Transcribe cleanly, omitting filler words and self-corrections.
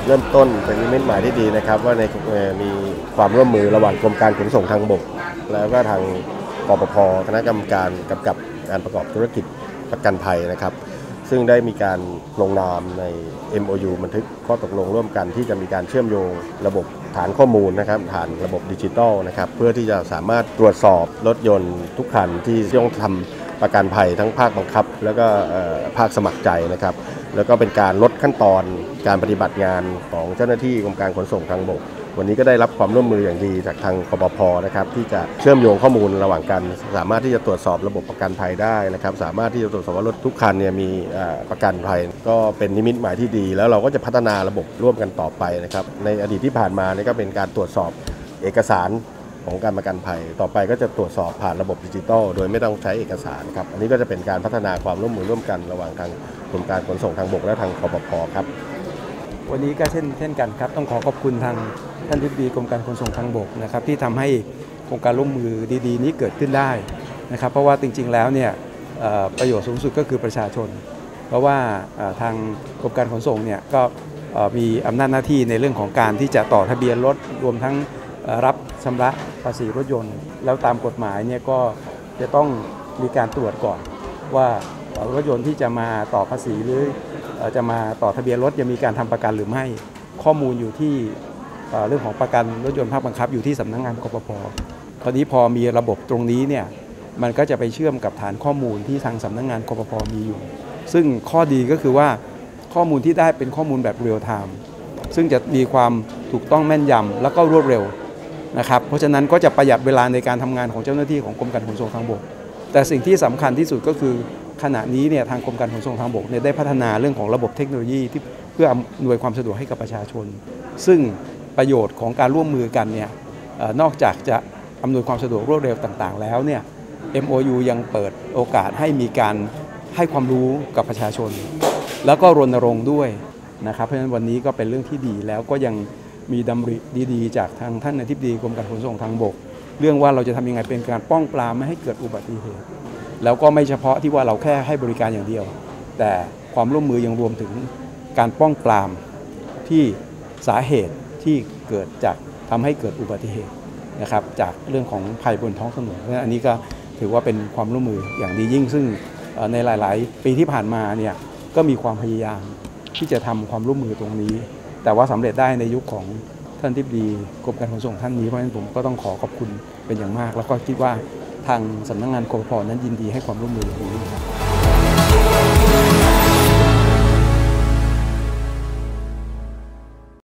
เริ่มต้นเป็นนิมิตหมายที่ดีนะครับว่าในมีความร่วมมือระหว่างกรมการขนส่งทางบกแล้วก็ทางกปภ.คณะกรรมการกำกับการประกอบธุรกิจประกันภัยนะครับซึ่งได้มีการลงนามใน MOU บันทึกข้อตกลงร่วมกันที่จะมีการเชื่อมโยงระบบฐานข้อมูลนะครับฐานระบบดิจิทัลนะครับเพื่อที่จะสามารถตรวจสอบรถยนต์ทุกคันที่ต้องทำประกันภัยทั้งภาคบังคับแล้วก็ภาคสมัครใจนะครับแล้วก็เป็นการลดขั้นตอนการปฏิบัติงานของเจ้าหน้าที่กรมการขนส่งทางบกวันนี้ก็ได้รับความร่วมมืออย่างดีจากทางกปภ.นะครับที่จะเชื่อมโยงข้อมูลระหว่างกันสามารถที่จะตรวจสอบระบบประกันภัยได้นะครับสามารถที่จะตรวจสอบว่ารถทุกคันเนี่ยมีประกันภัยก็เป็นนิมิตหมายที่ดีแล้วเราก็จะพัฒนาระบบร่วมกันต่อไปนะครับในอดีตที่ผ่านมานี่ก็เป็นการตรวจสอบเอกสารของการประกันภัยต่อไปก็จะตรวจสอบผ่านระบบดิจิทัลโดยไม่ต้องใช้เอกสารครับอันนี้ก็จะเป็นการพัฒนาความร่วมมือร่วมกันระหว่างทางกรมการขนส่งทางบกและทางกปภ.ครับวันนี้ก็เช่นกันครับต้องขอขอบคุณทางท่านอธิบดีกรมการขนส่งทางบกนะครับที่ทำให้โครงการร่วมมือดีๆนี้เกิดขึ้นได้นะครับเพราะว่าจริงๆแล้วเนี่ยประโยชน์สูงสุดก็คือประชาชนเพราะว่าทางกรมการขนส่งเนี่ยก็มีอำนาจหน้าที่ในเรื่องของการที่จะต่อทะเบียนรถรวมทั้งรับชำระภาษีรถยนต์แล้วตามกฎหมายเนี่ยก็จะต้องมีการตรวจก่อนว่ารถยนต์ที่จะมาต่อภาษีหรือจะมาต่อทะเบียนรถจะมีการทำประกันหรือไม่ข้อมูลอยู่ที่เรื่องของประกันรถยนต์ภาคบังคับอยู่ที่สำนักงานกปภ.ตอนนี้พอมีระบบตรงนี้เนี่ยมันก็จะไปเชื่อมกับฐานข้อมูลที่ทางสำนักงานกปภ.มีอยู่ซึ่งข้อดีก็คือว่าข้อมูลที่ได้เป็นข้อมูลแบบเรียลไทม์ซึ่งจะมีความถูกต้องแม่นยำแล้วก็รวดเร็วนะครับเพราะฉะนั้นก็จะประหยัดเวลาในการทำงานของเจ้าหน้าที่ของกรมการขนส่งทางบกแต่สิ่งที่สำคัญที่สุดก็คือขณะนี้เนี่ยทางกรมการขนส่งทางบกเนี่ยได้พัฒนาเรื่องของระบบเทคโนโลยีที่เพื่ออำนวยความสะดวกให้กับประชาชนซึ่งประโยชน์ของการร่วมมือกันเนี่ยนอกจากจะอำนวยความสะดวกรวดเร็วต่างๆแล้วเนี่ย MOU ยังเปิดโอกาสให้มีการให้ความรู้กับประชาชนแล้วก็รณรงค์ด้วยนะครับเพราะฉะนั้นวันนี้ก็เป็นเรื่องที่ดีแล้วก็ยังมีดำริดีๆจากทางท่านอธิบดีกรมการขนส่งทางบกเรื่องว่าเราจะทำยังไงเป็นการป้องปรามไม่ให้เกิดอุบัติเหตุแล้วก็ไม่เฉพาะที่ว่าเราแค่ให้บริการอย่างเดียวแต่ความร่วมมือยังรวมถึงการป้องปรามที่สาเหตุที่เกิดจากทำให้เกิดอุบัติเหตุนะครับจากเรื่องของภัยบนท้องถนนอันนี้ก็ถือว่าเป็นความร่วมมืออย่างดียิ่งซึ่งในหลายๆปีที่ผ่านมาเนี่ยก็มีความพยายามที่จะทำความร่วมมือตรงนี้แต่ว่าสำเร็จได้ในยุคของท่านอธิบดีกรมการขนส่งท่านนี้เพราะฉะนั้นผมก็ต้องขอบคุณเป็นอย่างมากแล้วก็คิดว่าทางสำนักงานกปภ.นั้นยินดีให้ความร่วมมืออย่างนี้